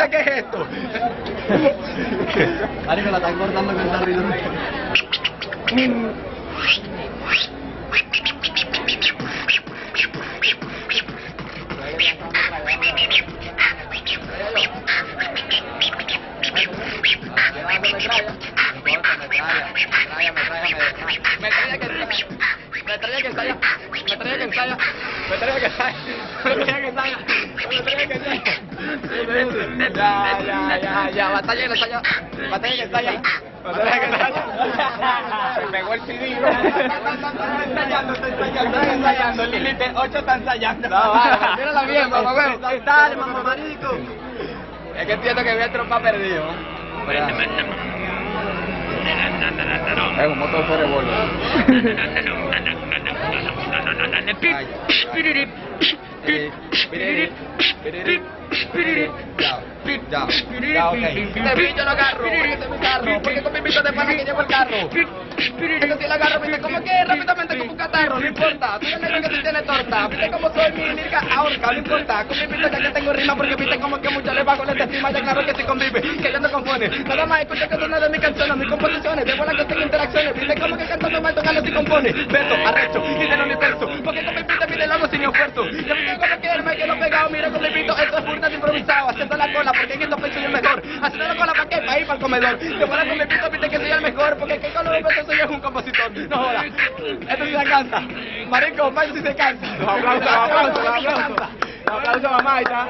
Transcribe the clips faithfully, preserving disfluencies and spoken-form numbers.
puta, ¿qué es esto? Marico, la están cortando con esta risa. Me traía que ensaya, me traía que ensaya, me traía que ensaya, me traía que ensaya, me traía que ensaya. Ya, ya, ya, ya, batalla que ensaya, batalla que ensaya, batalla que ensaya. Se pegó el C D. Está ensayando, está ensayando, está ensayando. Lilith ocho está ensayando. No, vale, mírala bien, mamá, güey. Dale, mamá, marico. Es que entiendo que voy a trompar perdido. Es un motor de revólver. Ya, ya, ok. Te pillo el carro, porque este es mi carro, porque con mi bicho de pana que llevo el carro. Esto sí lo agarro, viste como que rápidamente como un catarro, no importa. Tú eres que tú tienes torta, viste como soy mi lírica ahorca, no importa. Con mi bicho ya que tengo rima, porque viste como que mucho le bajo la estima, ya claro que sí convive, que ya no compone. Nada más escucha que suena de mis canciones, mis composiciones, de buena que tengo interacciones, viste como que cantando mal tocando si compone. Verso, arrecho, y de no universo, porque con mi bicho pide algo sin esfuerzo. Yo viste como que me quedo pegado, mira con mi bicho, esto es burda de improvisado, haciendo la cola, porque en esto soy el mejor. Haciendo la cola para qué, para ir para el comedor. Yo fuera con mi bicho, viste que soy el mejor, porque que con los besos soy un compositor. No jodas, esto sí se cansa. Marico, Mayo sí se cansa. Los aplausos, los aplausos, los aplausos. Los aplausos, mamá, y está.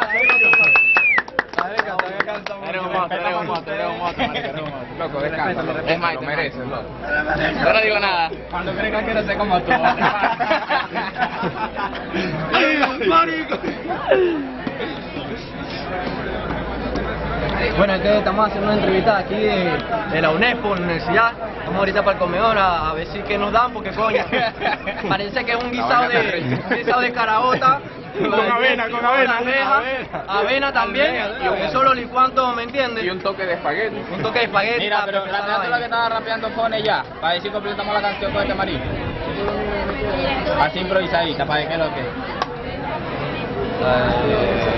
Eres un moto, eres un moto, eres un moto, marico, eres un moto. Loco, descansa, es más, lo mereces, loco. Yo no digo nada. Cuando crees que quiero ser como tú. Marico. Bueno, entonces estamos haciendo una entrevista aquí de, de la UNESPO, la universidad. Vamos ahorita para el comedor a, a ver si que nos dan, porque coño, parece que es un guisado de, un guisado de caraota. Con avena, con avena, avena, avena también, y un solo licuando, ¿me entiendes? Y un toque de espagueti. Un toque de espagueti. Mira, pero rapeando lo que estaba rapeando Fone ya, para decir completamos la canción con este marico. Así improvisadita, para ver qué es lo que. Eh,